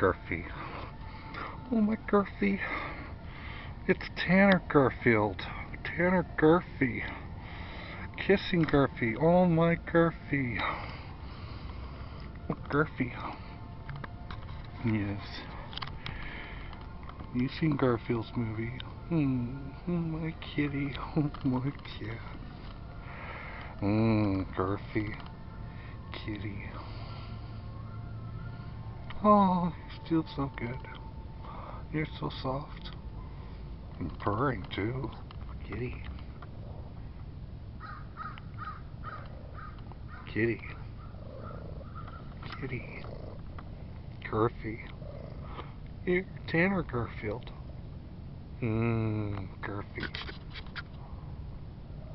Garfy. Oh, my Garfy. It's Tanner Garfield. Tanner Garfy. Kissing Garfy. Oh, my Garfy. Oh, Garfy. Yes. You seen Garfield's movie? My kitty. Oh, my cat. Garfy. Kitty. Oh, you feel so good. You're so soft. And purring, too. Kitty. Kitty. Kitty. Garfy. You're Tanner Garfield. Garfy.